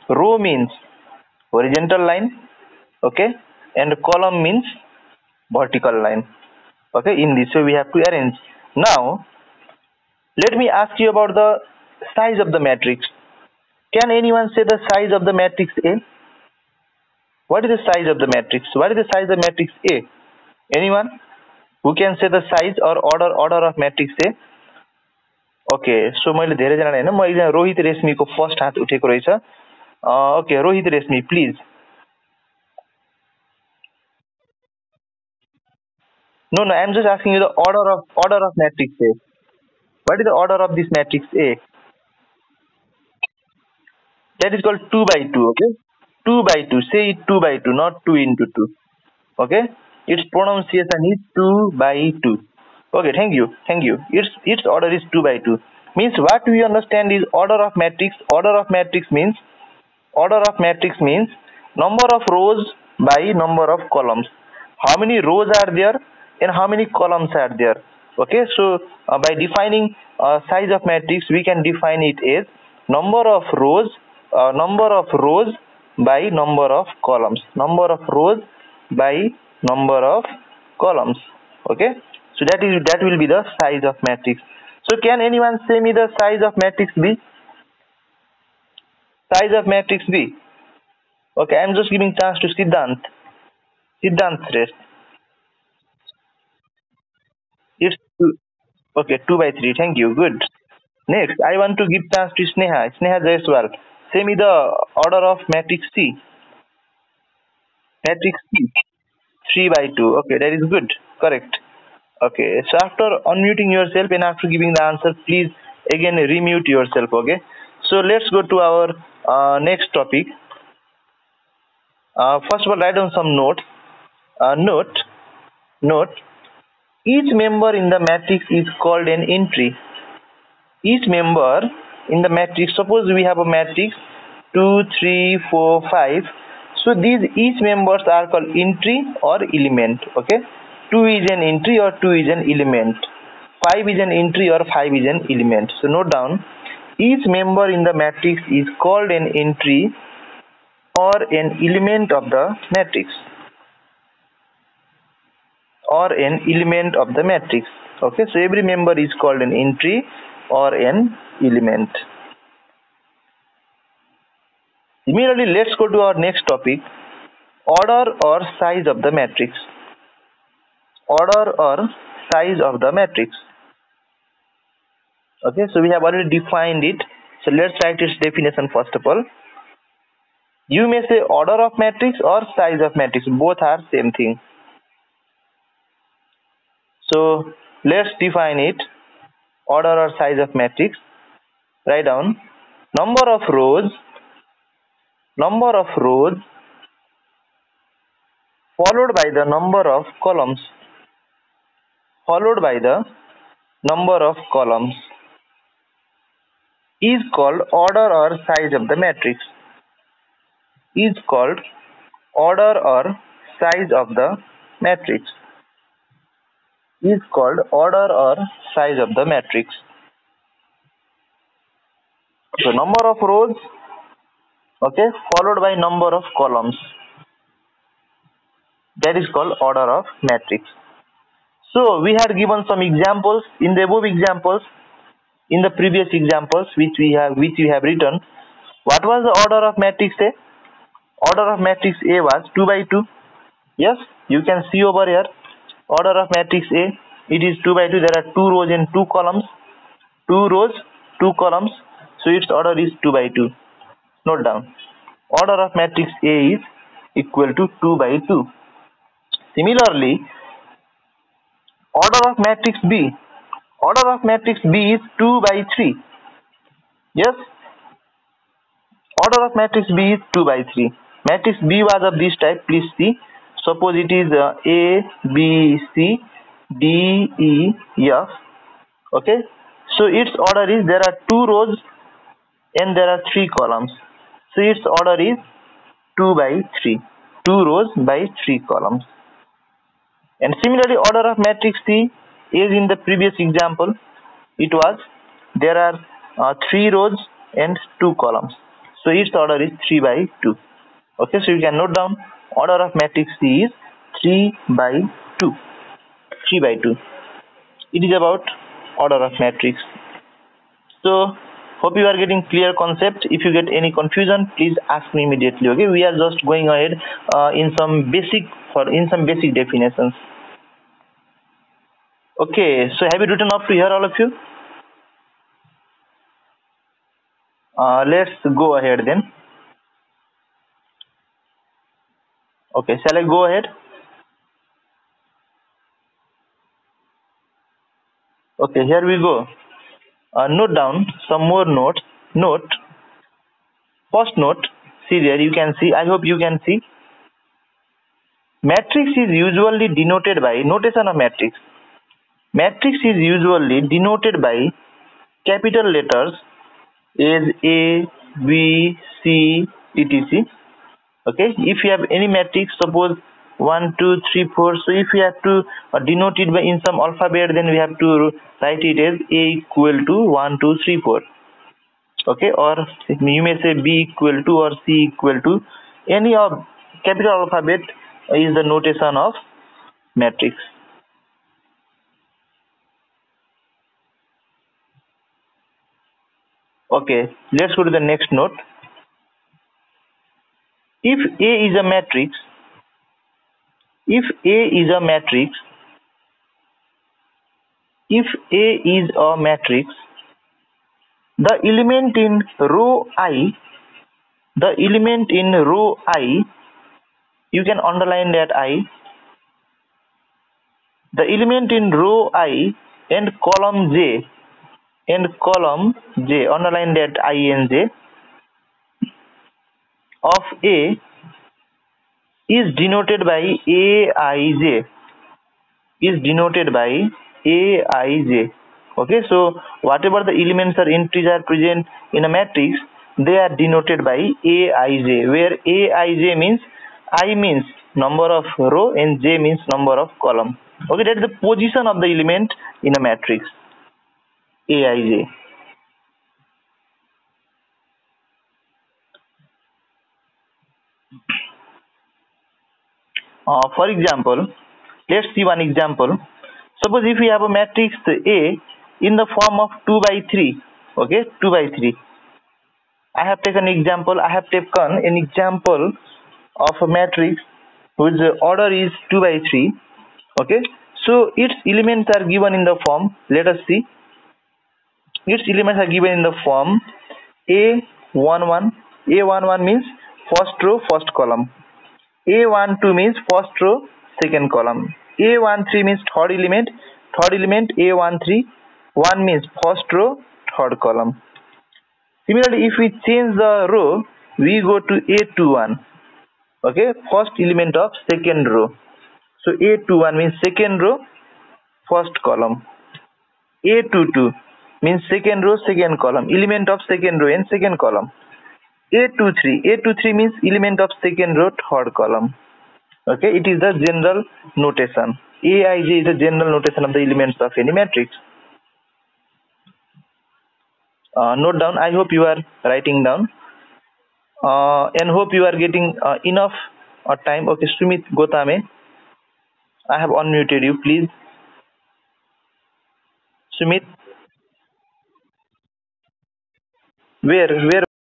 Row means horizontal line, okay, and column means vertical line. Okay, in this way we have to arrange. Now let me ask you about the size of the matrix. Can anyone say the size of the matrix A? What is the size of the matrix? What is the size of matrix A? Anyone who can say the size or order of matrix A? Okay so मैले धेरैजना होइन म एकजना Rohit रेशमीको first हात उठेको रहेछ okay Rohit Reshmi please no no I am just asking you the order of matrix A. What is the order of this matrix A? That is called 2 by 2, okay? 2 by 2. Say it 2 by 2, not 2 into 2. Okay? Its pronunciation is 2 by 2. Okay, thank you. Thank you. Its order is 2 by 2. Means what we understand is order of matrix. Order of matrix means number of rows by number of columns. How many rows are there and how many columns are there? Okay, so by defining size of matrix, we can define it as number of rows by number of columns. Number of rows by number of columns. Okay, so that will be the size of matrix. So can anyone say me the size of matrix B? Size of matrix B. Okay, I am just giving chance to Siddhant. Siddhant Shrest. It's okay, 2 by 3. Thank you. Good. Next, I want to give chance to Sneha. Sneha Jaiswal. Say me the order of matrix C. Matrix C. 3 by 2. Okay, that is good. Correct. Okay, so after unmuting yourself and after giving the answer, please again remute yourself. Okay. So let's go to our next topic. First of all, write down some notes. Note. Each member in the matrix is called an entry. Each member in the matrix, suppose we have a matrix 2, 3, 4, 5. So each members are called entry or element. Okay, 2 is an entry or 2 is an element. 5 is an entry or 5 is an element. So note down, each member in the matrix is called an entry or an element of the matrix. Okay, so every member is called an entry or an element. Immediately let's go to our next topic, order or size of the matrix. Order or size of the matrix. Okay, so we have already defined it. So let's write its definition first of all. You may say order of matrix or size of matrix. Both are same thing. So let's define it. Order or size of matrix. Write down number of rows followed by the number of columns is called order or size of the matrix. Is called order or size of the matrix. Is called order or size of the matrix. So number of rows, okay, followed by number of columns. That is called order of matrix. So we had given some examples in the above examples. In the previous examples which we have written, what was the order of matrix A? Order of matrix A was 2 by 2. Yes, you can see over here. Order of matrix A, it is 2 by 2. There are 2 rows and 2 columns. 2 rows, 2 columns. So its order is 2 by 2. Note down. Order of matrix A is equal to 2 by 2. Similarly, order of matrix B. Order of matrix B is 2 by 3. Yes. Order of matrix B is 2 by 3. Matrix B was of this type. Please see. Suppose it is A, B, C, D, E, F. Okay. So its order is, there are 2 rows and there are 3 columns. So its order is 2 by 3. 2 rows by 3 columns. And similarly, order of matrix C is in the previous example. It was, there are 3 rows and 2 columns. So its order is 3 by 2. Okay, so you can note down order of matrix C is 3 by 2. 3 by 2. It is about order of matrix. So hope you are getting clear concept. If you get any confusion, please ask me immediately. Okay, we are just going ahead in some basic definitions. Okay, so have you written up to here, all of you? Let's go ahead then. Okay, shall I go ahead? Okay, here we go. Note down some more notes. First note, see there, you can see, I hope you can see. Matrix is usually denoted by, notation of matrix. Matrix is usually denoted by capital letters as A, B, C, etc. Okay, if you have any matrix, suppose 1, 2, 3, 4, so if you have to denote it by in some alphabet, then we have to write it as A equal to 1, 2, 3, 4. Okay, or you may say B equal to or C equal to, any of capital alphabet is the notation of matrix. Okay, let's go to the next note. If A is a matrix, if A is a matrix, if A is a matrix, the element in row I, you can underline that I, the element in row I and column J, underline that I and J of A is denoted by Aij, Okay, so whatever the elements or entries are present in a matrix, they are denoted by Aij, where Aij means I means number of row and J means number of column. Okay, that is the position of the element in a matrix. Aij. For example, let's see one example. Suppose if we have a matrix A in the form of 2 by 3, okay, 2 by 3. I have taken an example of a matrix whose order is 2 by 3, okay. So its elements are given in the form, let us see. Its elements are given in the form A11. A11 means first row, first column. A12 means first row, second column. A13 means third element, A13. 1 means first row, third column. Similarly, if we change the row, we go to A21. Okay, first element of second row. So A21 means second row, first column. A22 means second row, second column, element of second row and second column. A23 means element of second row, third column. Okay, it is the general notation. Aij is the general notation of the elements of any matrix. Note down. I hope you are writing down, and hope you are getting enough time. Okay, Sumit Gotame, I have unmuted you. Please, Sumit. Where